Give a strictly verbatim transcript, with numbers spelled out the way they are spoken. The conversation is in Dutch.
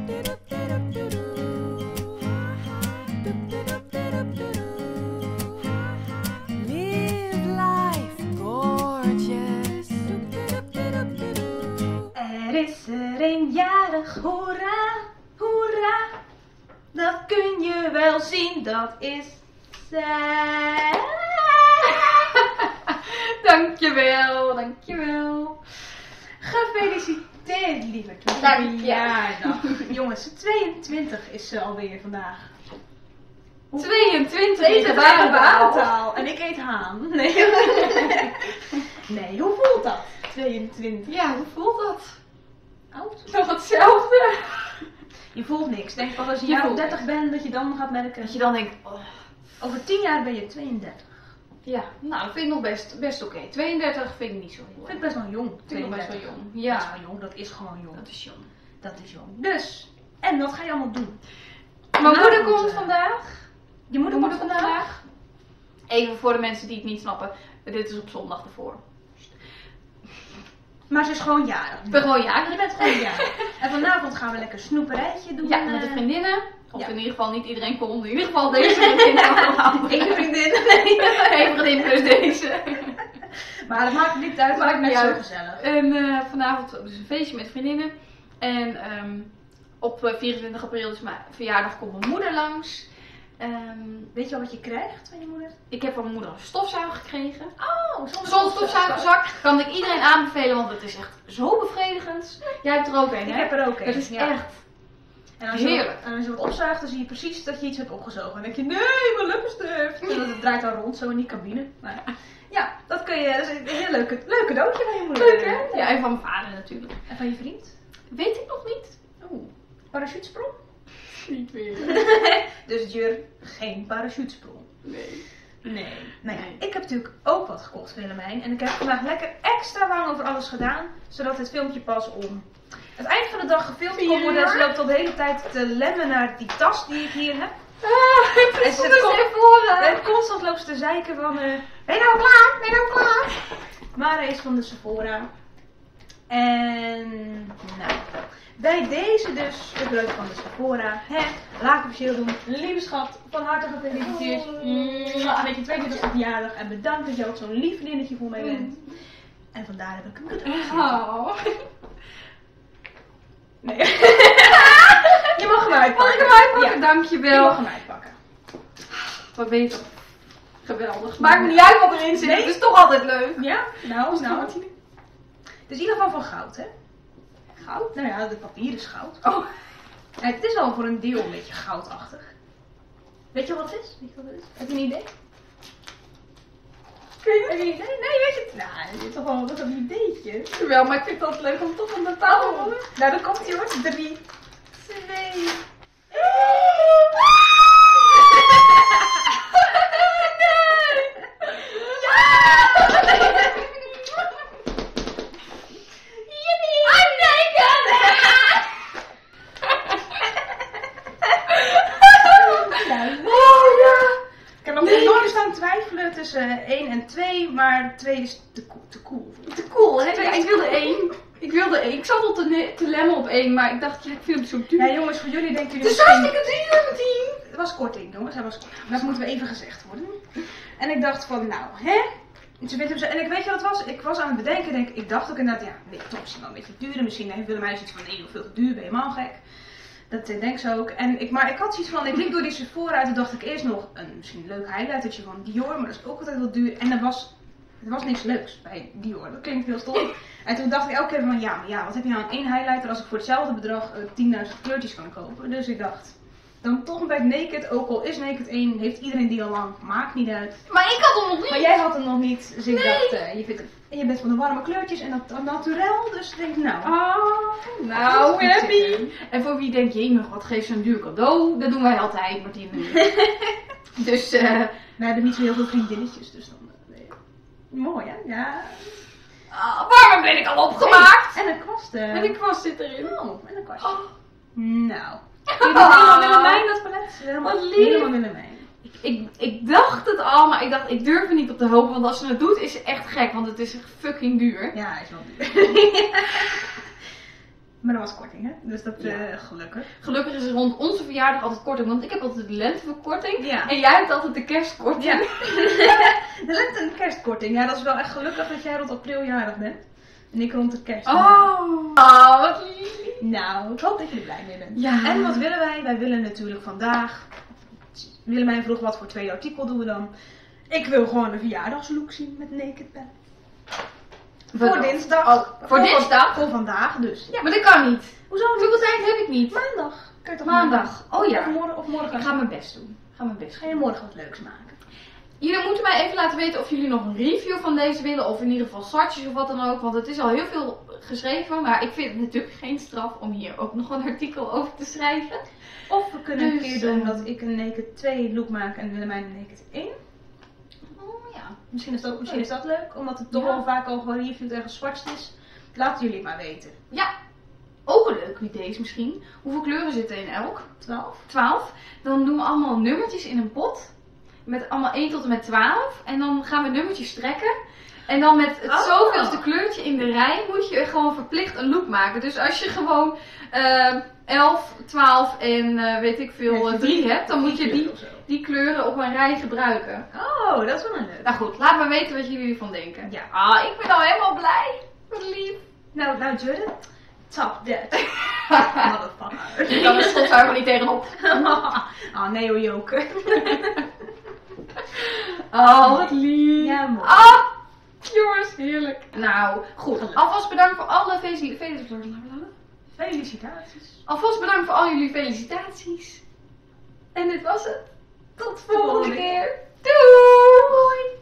Live life gorgeous. Er is er een jarig, hoera, hoera. Dat kun je wel zien, dat is zij. Dankjewel, dankjewel. Gefeliciteerd, lieverd. met je Dank je. verjaardag. Jongens, tweeëntwintig is ze alweer vandaag. tweeëntwintig Tweede in gebarentaal. gebarentaal. En ik eet haan. Nee. Nee, hoe voelt dat? tweeëntwintig. Ja, hoe voelt dat? Oud. Nog hetzelfde. Je voelt niks. Denk pas als je Je jaar of voelt dertig bent dat je dan gaat merken. Dat je dan denkt, oh, Over tien jaar ben je tweeëndertig. ja, nou dat vind ik nog best, best oké. tweeëndertig vind ik niet zo heel Ik erg. vind het best wel jong. Vind ik nog best wel tweeëndertig. jong. Dat is Ja, wel jong, dat is gewoon jong. dat is jong. Dat is jong. Dus, en wat ga je allemaal doen? Mijn Vanavond, moeder komt eh, vandaag. Je moeder Mijn komt moeder komt vandaag? vandaag. Even voor de mensen die het niet snappen. Dit is op zondag ervoor. Maar ze is gewoon jarig. Ik ben gewoon Je jarig. bent gewoon jarig. En vanavond gaan we lekker snoeperijtje doen. Ja, met de eh, vriendinnen. Of ja. in ieder geval niet iedereen komt. In ieder geval deze vriendin. Eén vriendin. Nee. Eén vriendin plus deze. Maar dat maakt niet uit, het Maakt maakt net niet zo uit. gezellig. En uh, vanavond dus een feestje met vriendinnen. En um, op uh, vierentwintig april, dus mijn verjaardag, komt mijn moeder langs. Um, Weet je al wat je krijgt van je moeder? ik heb van mijn moeder een stofzuiger gekregen. Oh, zonder Zo'n stofzuigerzak kan ik iedereen aanbevelen, want het is echt zo bevredigend. Jij hebt er ook een, Ik hè? heb er ook een. Het is ja. echt En als je, heerlijk. en als je wat opzuigt, dan zie je precies dat je iets hebt opgezogen. Dan denk je, nee, mijn lippenstift. En dat het draait dan rond, zo in die cabine. Maar, ja, dat kun je, dat is een heel leuk, leuk cadeautje van je moeder. leuk, hè? Ja, en van mijn vader natuurlijk. En van je vriend? Weet ik nog niet. Oeh, parachutesprong? Niet meer. Dus Jur, geen parachutesprong. Nee. Nee. Nou ja, Nee. ik heb natuurlijk ook wat gekocht, Willemijn. En ik heb vandaag lekker extra lang over alles gedaan, zodat het filmpje pas om het eind van de dag gefilmd Vier kon worden. uur? Ze loopt al de hele tijd te lemmen naar die tas die ik hier heb. Ah, het En is ze dus komt- even voor. En constant loopt ze te zeiken van, eh, ben je nou klaar? Ben je nou klaar? Mara is van de Sephora. En, nou, bij deze dus, de breuk van de Sephora. Hè, laat ik officieel doen. Lieve schat, van harte gefeliciteerd. Mwah, Met je tweeëntwintigste verjaardag. En bedankt dat je ook zo'n lief vriendinnetje voor mij bent. En vandaar heb ik een cadeau gezet. Oh. Nee. Je mag hem uitpakken. Mag ik hem uitpakken? Ja, Dankjewel. je mag hem uitpakken. Wat ben je toch geweldig. Maakt me niet uit wat erin zit. Nee? Het is toch altijd leuk. Ja? Nou, nou. Wat Het is in ieder geval van goud, hè? Goud? Nou ja, het papier is goud. Oh. En het is wel voor een deel een beetje goudachtig. Weet je wat het is? Weet je wat het is? Heb je een idee? Heb je een idee? Nee, weet je het? Nou, dit is toch wel dat een ideetje. Wel, maar ik vind het altijd leuk om toch aan de tafel te Oh, worden. nou dan komt hij hoor. Drie, twee. Ik heb nog enorm staan twijfelen tussen één en twee, maar twee is te, cool- te cool. Te cool, hè? Ja, ik wilde één. Ik wilde één. Ik zat al te, ne- te lemmen op één, maar ik dacht, ja, ik vind hem zo duur. Ja jongens, voor jullie denken Het jullie is hartstikke duur met tien. Het was korting jongens, hij was korting. Dat moeten we even gezegd worden. En ik dacht van, nou hè? En ze vindt hem zo- en ik weet je wat het was? Ik was aan het bedenken, denk, ik dacht ook inderdaad, ja, nee, toch misschien wel een beetje duur. Misschien heeft Willemijn zoiets van, nee, veel te duur, ben je helemaal gek. Dat eh, denk ze ook. En ik, maar ik had zoiets van, ik liep door die Sephora en toen dacht ik eerst nog een misschien een leuk highlightertje van Dior, maar dat is ook altijd wel duur. En er was, er was niks leuks bij Dior, dat klinkt heel stom. En toen dacht ik elke keer van, ja, maar ja, wat heb je nou aan één highlighter als ik voor hetzelfde bedrag uh, tienduizend kleurtjes kan kopen. Dus ik dacht, dan toch bij Naked, ook al is Naked één, heeft iedereen die al lang, maakt niet uit. Maar ik had hem nog niet. Maar jij had hem nog niet, dus ik Nee. dacht, uh, je, vindt het, je bent van de warme kleurtjes en dat, dat naturel, dus ik denk, nou. Oh, nou, happy. En voor wie denkt, jee, nog wat geeft zo'n duur cadeau? Dat doen wij altijd, Martien en ik. Dus, eh... We hebben niet zo heel veel vriendinnetjes, dus dan, uh, nee. Mooi hè, ja. ah, waarom ben ik al opgemaakt? En een kwast. Uh... En ik was zit erin. Oh, en een kwastje. Oh. Nou. Helemaal Willemijn dat palet. Helemaal, Wat lief. helemaal Willemijn. Ik, ik, ik dacht het al, maar ik dacht, ik durf er niet op te hopen, want als ze het doet is ze echt gek, want het is echt fucking duur. Ja, hij is wel duur. Maar dat was korting, hè? Dus dat Ja. eh, gelukkig. Gelukkig is er rond onze verjaardag altijd korting, want ik heb altijd de lenteverkorting. Ja. En jij hebt altijd de kerstkorting. Ja. De lente- en kerstkorting. Ja, dat is wel echt gelukkig dat jij rond april jarig bent. En ik rond de kerst. Oh, oh wat lief. Nou, ik hoop dat je er blij mee bent. Ja. En wat willen wij? Wij willen natuurlijk vandaag... Willemijn vroeg wat voor tweede artikel doen we dan. Ik wil gewoon een verjaardagslook zien met naked pen. Voor Wat? dinsdag. Oh, voor dinsdag? Voor vandaag dus. Ja, maar dat kan niet. Hoezo niet? Zoveel tijd heb ik niet. Maandag. Kan je toch Maandag. Oh ja. Of morgen. Of morgen. Ik ga mijn best doen. Ik ga mijn best Ga doen. je morgen wat leuks maken? Jullie moeten mij even laten weten of jullie nog een review van deze willen. Of in ieder geval sartjes of wat dan ook. Want het is al heel veel geschreven. Maar ik vind het natuurlijk geen straf om hier ook nog een artikel over te schrijven. Of we kunnen een Dus, keer doen eh, dat ik een naked twee look maak en Willemijn een naked één. Oh ja. Misschien is dat, misschien is dat leuk, omdat het toch Ja. wel vaak al gereviewd en geswatcht is. Laten jullie het maar weten. Ja. Ook een leuk idee is misschien. Hoeveel kleuren zitten in elk? twaalf. twaalf. Dan doen we allemaal nummertjes in een pot. Met allemaal één tot en met twaalf. En dan gaan we nummertjes trekken. En dan met het Oh. zoveelste kleurtje in de rij moet je gewoon verplicht een look maken. Dus als je gewoon eh elf, twaalf en eh, weet ik veel, Ja, drie hebt, dan moet je die, Of zo. die kleuren op een rij gebruiken. Oh, dat is wel een leuk. Nou goed, laat me weten wat jullie ervan denken. Ja. Ah, ik ben al helemaal blij. Wat lief. Nou, nou Judith, top that. Motherfucker. Ik kan er soms helemaal niet tegenop. Oh nee hoor, Joke. Oh, wat lief. Ja, mooi. Ah, jongens, heerlijk. Nou, goed. Alvast bedankt voor alle felicitaties. Felicitaties. Alvast bedankt voor al jullie felicitaties. En dit was het. Tot de volgende keer. Doei!